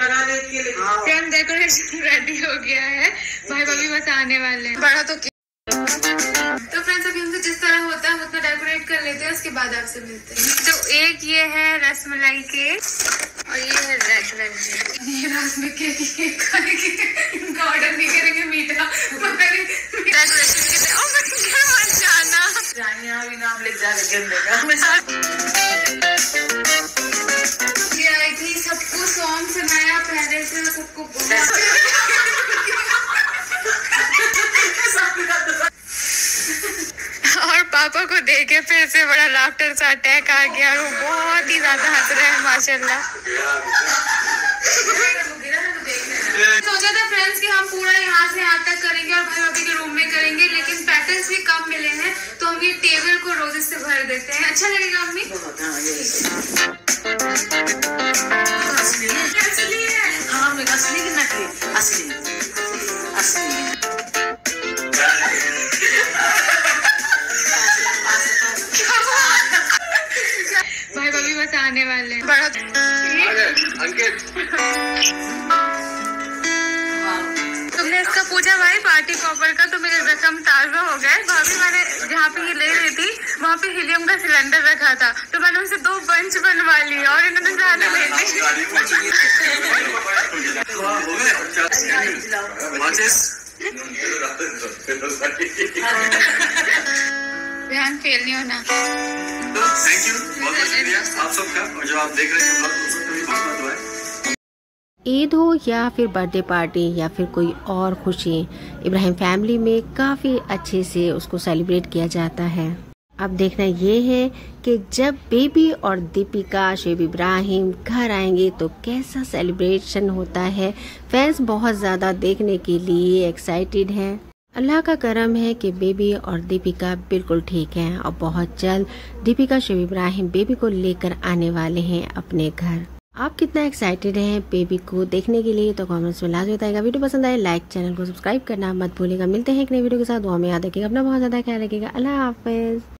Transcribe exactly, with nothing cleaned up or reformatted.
Friend decoration ready हो गया है, भाई भाभी बस आने वाले हैं। बड़ा तो तो फ्रेंड्स अभी हमसे जिस तरह होता है उतना डेकोरेट कर लेते हैं, उसके बाद आपसे मिलते हैं। तो एक ये है रसमलाई केक और ये है रेड वेलवेट। ये रसमलाई केक केक खाएंगे, इनका ऑर्डर नहीं करेंगे मीठा डेकोरेशन के लिए। ओ मत जाना जानिया भी नाम लिख जा रहे गेंदे का। ये आई थी सबको सॉन्ग सुनाया पहले से, सबको और पापा को देखे फिर से बड़ा लाफ्टर सा अटैक आ गया, वो बहुत ही ज्यादा हंस रहे हैं माशाल्लाह। सोचा था फ्रेंड्स कि हम पूरा यहाँ से यहाँ तक करेंगे और भाई भाभी के रूम में करेंगे, लेकिन पेटल्स भी कम मिले हैं तो हम ये टेबल को रोजेस से भर देते हैं। अच्छा लगेगा अम्मी? हाँ असली की नकली असली असली भाई भाभी बस आने वाले हैं। बड़ा तुमने इसका पूछा भाई पार्टी कॉपर का, तो मेरे रकम ताजा हो गए। भाभी मैंने जहाँ पे ये ले रही थी वहाँ पे हीलियम का सिलेंडर रखा था, तो मैंने उनसे दो बंच बनवा ली और इन्होंने जाने ले ली। ध्यान फेल नहीं होना। थैंक यू, बहुत बहुत शुक्रिया आप सबका। और जो आप देख रहे हैं ईद हो या फिर बर्थडे पार्टी या फिर कोई और खुशी, इब्राहिम फैमिली में काफ़ी अच्छे से उसको सेलिब्रेट किया जाता है। अब देखना ये है कि जब बेबी और दीपिका शेब इब्राहिम घर आएंगे तो कैसा सेलिब्रेशन होता है। फैंस बहुत ज़्यादा देखने के लिए एक्साइटेड हैं। अल्लाह का करम है कि बेबी और दीपिका बिल्कुल ठीक हैं और बहुत जल्द दीपिका शेब इब्राहिम बेबी को लेकर आने वाले हैं अपने घर। आप कितना एक्साइटेड हैं बेबी को देखने के लिए तो कमेंट्स में लाजमी बताएगा। वीडियो पसंद आए लाइक चैनल को सब्सक्राइब करना मत भूलिएगा। मिलते हैं एक नई वीडियो के साथ। दुआ में याद रखिएगा, अपना बहुत ज़्यादा ख्याल रखिएगा। अल्लाह हाफिज़।